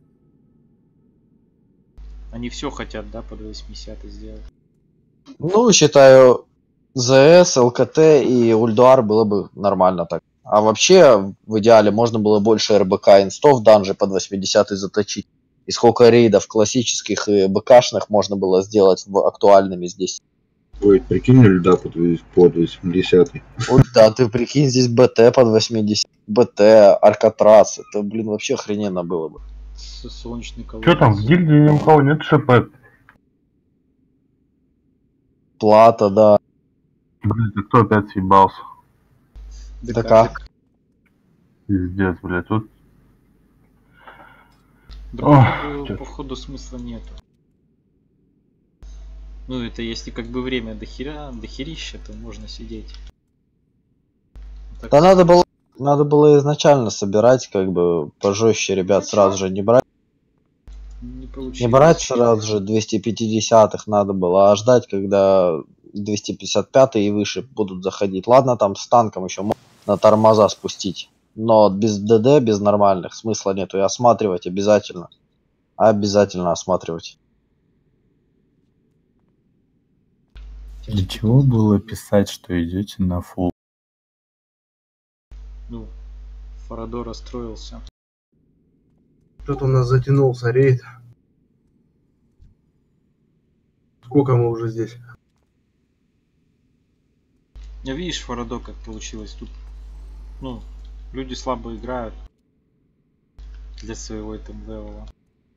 Они все хотят, да, под восьмидесятый сделать. Ну, считаю, ЗС, ЛКТ и Ульдуар было бы нормально так. А вообще, в идеале, можно было больше РБК инстов в данже под восьмидесятый заточить. И сколько рейдов классических и БКшных можно было сделать в актуальными здесь. Ой, прикинь, льда под восьмидесятый. Вот да, ты прикинь, здесь БТ под восемьдесят, БТ, Аркатрас, это, блин, вообще охрененно было бы. С солнечный колодец. Что там, в гильдии ни у кого нет ШП? Плата, да. Блин, ты кто опять съебался? ДК. Пиздец, блядь, тут... Другого, чё. походу, смысла нету. Ну, это если как бы время дохера, дохерища, то можно сидеть. Так, Да надо было, надо было изначально собирать, как бы, пожестче ребят сразу же не брать. не Не получилось. брать сразу же двести пятидесятых надо было, а ждать, когда двести пятьдесят пятый и выше будут заходить. Ладно, там с танком еще можно на тормоза спустить. Но без ДД, без нормальных смысла нету. И осматривать обязательно. Обязательно осматривать. Для чего было писать, что идете на фул? Ну, Фарадо расстроился. Что-то у нас затянулся рейд. Сколько мы уже здесь? Я видишь, Фарадо, как получилось тут. Ну, люди слабо играют для своего этом левела.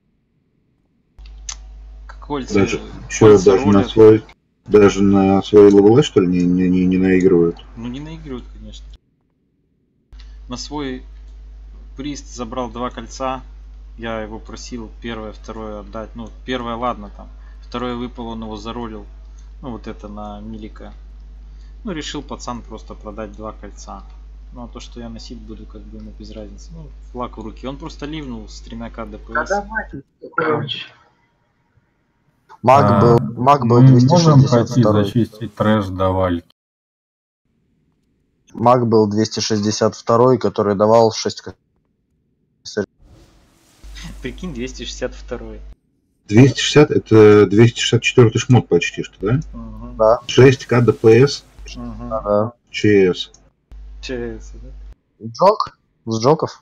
Как кольца. Даже, что, кольца даже на рулят. свой, даже на свой левел, что ли, не, не, не, не наигрывают? Ну не наигрывают, конечно. На свой прист забрал два кольца. Я его просил первое, второе отдать. Ну, первое, ладно там. Второе выпал, он его заролил. Ну, вот это на Милика. Ну, решил пацан просто продать два кольца. Ну, а то, что я носить буду, как бы ему без разницы. Ну, флаг в руки. Он просто ливнул с тремя ка ДПС. Короче. Маг А, был, маг был мы двести можем шестьдесят пойти второй. зачистить трэш до Вальки? Маг был двести шестьдесят второй, который давал шесть. Прикинь, двести шестьдесят второй. двести шестьдесят это двести шестьдесят четвёртый шмот почти что, да? Угу. Да. шесть ка ДПС, Угу. Ага. ЧС. ЧС, да? Джок? С джоков?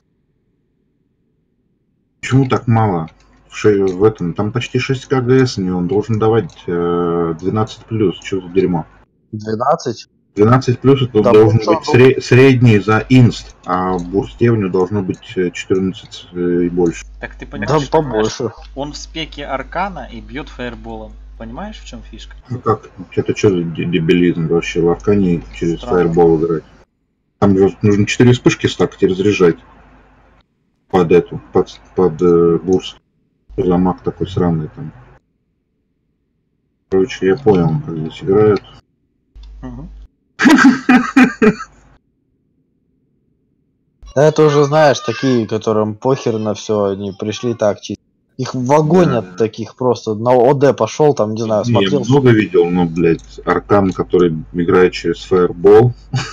Почему так мало? В, ше- в этом, там почти шесть ка ГС, и он должен давать э, двенадцать плюс. Что за дерьмо? двенадцать? двенадцать плюс это Да, должен бурша быть сре- средний за инст, а в бурсте у него должно быть э, четырнадцать э, и больше. Так ты Да понимаешь, что, побольше. он в спеке аркана и бьет фаерболом. Понимаешь, в чем фишка? Ну как? Это что за де- дебилизм вообще? В Аркане через Странно. фаербол играть. Там же нужно четыре вспышки стакать и разряжать. Под эту, под, под э, бурс. Что за маг такой сраный там. Короче, я понял, как здесь играют. Угу. Да это уже знаешь, такие, которым похер на все, они пришли так чисто. Их вагонят Да. таких просто. На ОД пошел, там, не знаю, Не, смотрел. я много видел, но, блядь, Аркан, который играет через фаербол.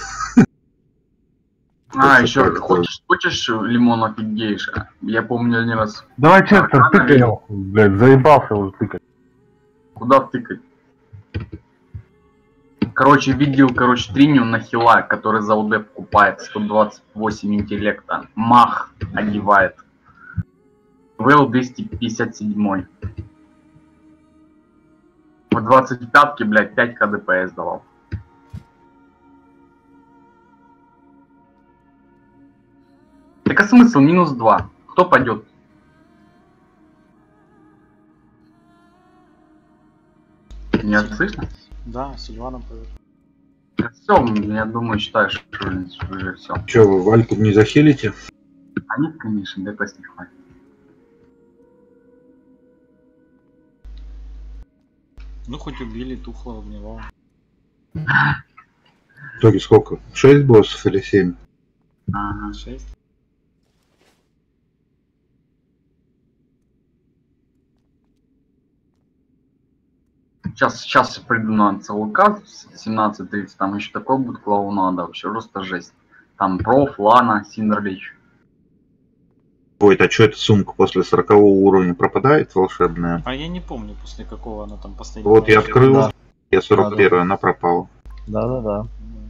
А, Это еще как-то- хочешь, хочешь лимон офигеешь? Я помню один раз. Давай Честер, Аркана тыкай, видел. блядь, заебался уже тыкать. Куда тыкать? Короче, видел, короче, триню на хила, который за УД покупает сто двадцать восемь интеллекта. Мах одевает. Вэлл двести пятьдесят семь. В двадцать пятке, блядь, пять ка ДПС давал. Так а смысл? Минус два. Кто пойдет? Не слышно? Да, Сильвана поет. Все, я думаю, считаю, что уже все. Че, вы Вальку не захилите? А нет, конечно, ДПС не хватит. Ну, хоть убили тухлого гневого. В итоге сколько? шесть боссов или семь? Ага. шесть. Сейчас, сейчас приду на ЦЛК семнадцать тридцать, там еще такой будет клоунада, вообще просто жесть. Там проф, Лана, Синдерлич. Ой, а что эта сумка после сорокового уровня пропадает волшебная? А я не помню, после какого она там последняя. Вот я открыл, Да. я сорок первая, Да, да. она пропала. Да-да-да.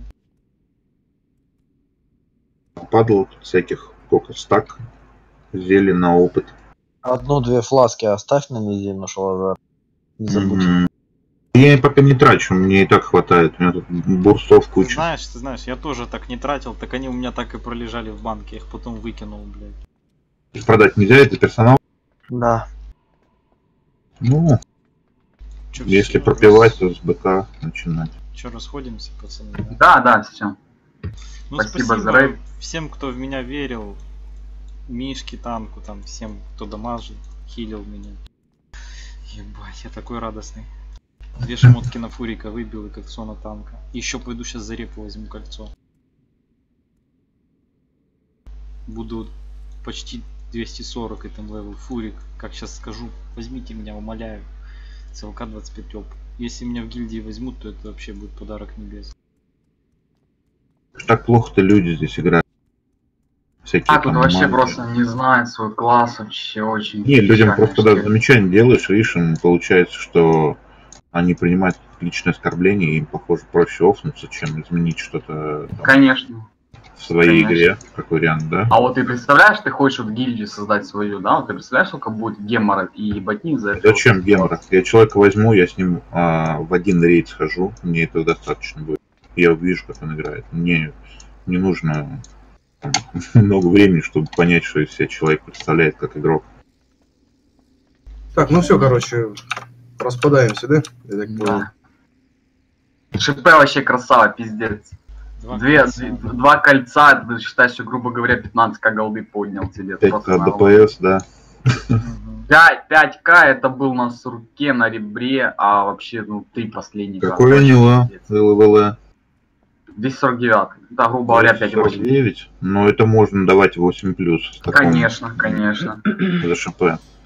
Падало тут всяких, сколько, стак, зелень на опыт. Одну-две фласки оставь на неделю, Шалазар. Не забудь. Мгм. Я пока не трачу, мне и так хватает. У меня тут бурстов Ты куча. знаешь, ты знаешь, я тоже так не тратил, так они у меня так и пролежали в банке, я их потом выкинул, блядь. Их продать нельзя, это персонал. Да. Ну, Чё, если всё, пропивать, то с БК начинать. Чё, расходимся, пацаны? Да? Да, да, все. Ну, Спасибо спасибо, за рейд. всем, кто в меня верил. Мишке, танку, там, всем, кто дамажил, хилил меня. Ебать, я такой радостный. Две шмотки на фурика выбил и кольцо на танка. Еще пойду сейчас за репу возьму кольцо. Буду почти двести сорок этом левел. Фурик, как сейчас скажу, возьмите меня, умоляю. ЦЛК двадцать пять оп. Если меня в гильдии возьмут, то это вообще будет подарок небес. Так плохо-то люди здесь играют. Всякие А, тут там вообще манки. просто не знает свой класс, вообще очень... Не, людям печально, просто, когда что- замечание делаешь, видишь, им получается, что они принимают личное оскорбление, и им, похоже, проще офнуться, чем изменить что-то там Конечно. в своей конечно. игре, как вариант, да? А вот ты представляешь, ты хочешь вот гильдию создать свою, да? Вот ты представляешь, сколько будет гемора и ботни за это? Зачем гемора? Я человека возьму, я с ним а, в один рейд схожу, мне этого достаточно будет. Я вижу, как он играет. Мне не нужно там, много времени, чтобы понять, что из себя человек представляет как игрок. Так, ну все, короче, распадаемся, да? Я так понял. Да. ШП вообще красава, пиздец. Два Две, кольца. д- два кольца, ты считай, что, грубо говоря, пятнадцать ка голды поднял тебе. пять Просто ка на ДПС, да. Мгм. пять, пять ка это был на руке, на ребре, а вообще, ну, три последних. Какое у него ЛВЛ? двести сорок девять. Да, грубо говоря, пять восемь. девять. Но это можно давать восемь плюс. Конечно, конечно. За ШП.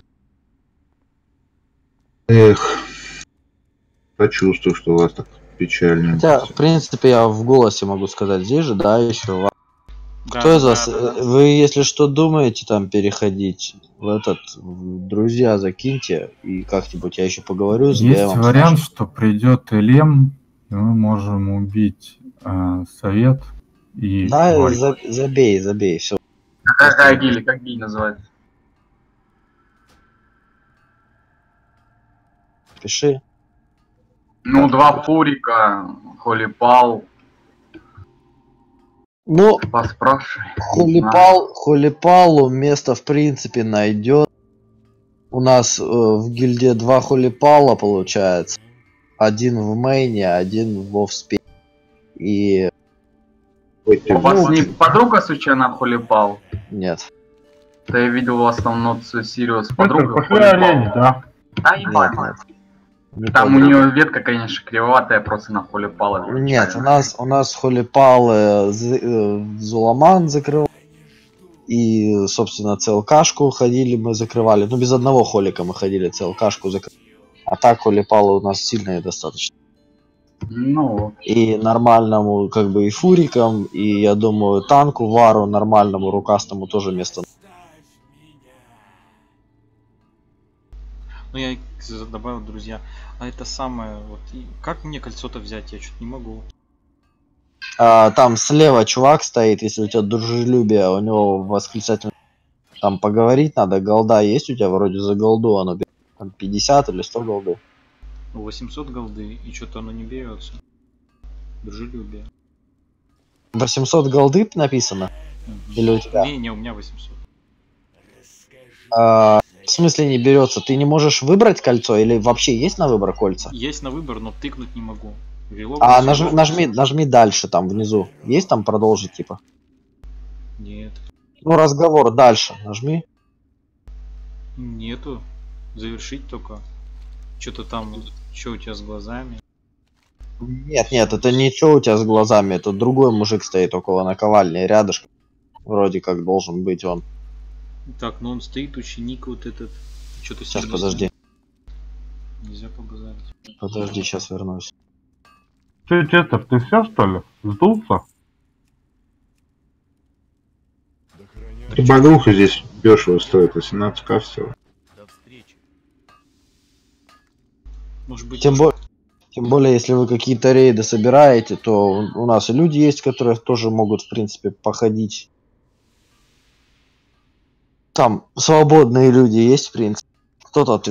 Эх. Почувствую, что у вас так печально. Хотя, в принципе, я в голосе могу сказать, здесь же, да, еще. Да, Кто из да, вас, да, да. э, вы, если что, думаете там переходить в этот, в друзья закиньте, и как-нибудь я еще поговорю с Есть Дэвом, вариант, Сашей. что придет Элем, и мы можем убить э, совет и Да, Варь. за- забей, забей, все. Какая гильдия, как гильдия называется? Пиши. Ну, два фурика, холипал, Ну, поспрашивай. Холипал, Холипалу место в принципе найдет. У нас э, в гильдии два Холипала получается. Один в мейне, один в офспе. И Ой, ты У вас вот. не подруга случайно холипал? нет. Да я видел у вас там нот Сириус Это подруга. пошли арене, да? Да, ебать. Нет, нет. Не Там у подруга. нее ветка, конечно, кривоватая, просто на холипала. Нет, у нас у нас Холипалы з- э, Зуламан закрыл. И, собственно, ЦЛКшку ходили, мы закрывали. Ну, без одного холика мы ходили, ЦЛКшку закрывали. А так Холипалы у нас сильные достаточно. Ну, И нормальному, как бы, и фурикам, и, я думаю, танку, вару, нормальному, рукастому тоже место. Ну я добавил, друзья. А это самое, вот, и как мне кольцо-то взять? Я что-то не могу. А, там слева чувак стоит, если у тебя дружелюбие, у него восклицательный. Там поговорить надо, голда есть у тебя вроде за голду, оно бе- там пятьдесят или сто голды. восемьсот голды, и что-то оно не берется. Дружелюбие. восемьсот голды написано? Мгм. Или у тебя? Не, не, у меня восемьсот. А, в смысле не берется? Ты не можешь выбрать кольцо или вообще есть на выбор кольца? Есть на выбор, но тыкнуть не могу. Вилок А восемьсот. нажми, нажми, нажми дальше там внизу. Есть там продолжить типа? Нет. Ну разговор дальше нажми. Нету. Завершить только. Что-то там, что у тебя с глазами? Нет, нет, это не что у тебя с глазами, это другой мужик стоит около наковальни рядышком. Вроде как должен быть он. Так, ну он стоит, ученик вот этот. Что-то Сейчас подожди. Не нельзя побазарить. Подожди, сейчас вернусь. Че, Честер, ты все что ли? Сдулся? Багруха здесь дешево стоит, восемнадцать ка всего. Может быть, Тем, бо- тем более, если вы какие-то рейды собираете, то у у нас и люди есть, которые тоже могут, в принципе, походить. Там свободные люди есть, в принципе. Кто-то